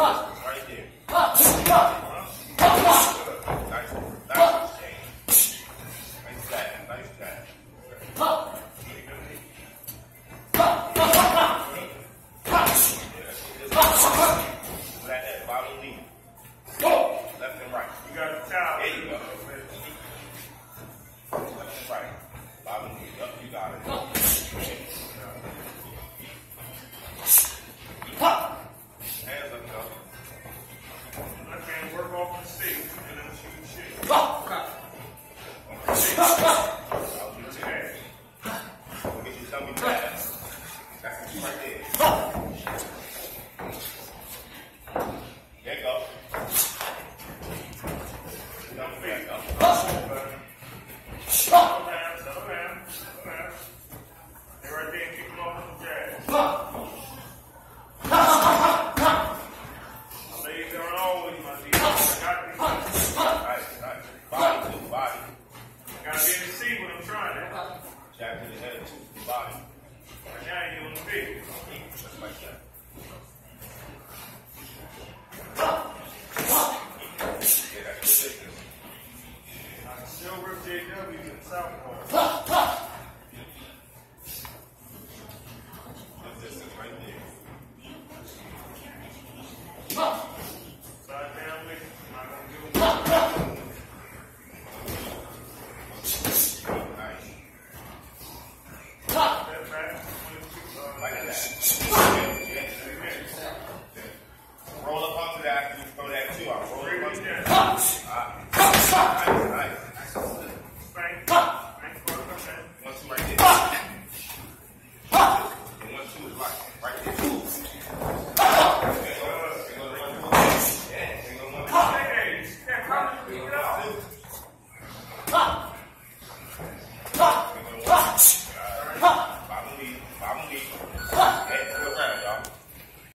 Right there. Nice. Nice change. Nice tap. Nice tap. That bottom knee. Left and right. You got the towel. There you go. Left and right. Bottom knee. Up, you got it. Hands up, go. Left hand work off the seat and then shoot shit. Get your tummy back. That's the key right there. There you go. Don't feet. Settle down. Stay right there and keep them off the jab. My legs aren't always my knees. I got to be. Nice. Body to the body. I got to be able to see what I'm trying to. Jab to the head to the body. Right now, you're on the feet. Just like that. Yeah, that's the thickness. Silver JW and southpaw. The distance right there. Side down, lick. Not going to do it. Nice. Step back. Like that. Roll up onto that. You throw that too. I'll roll up onto that.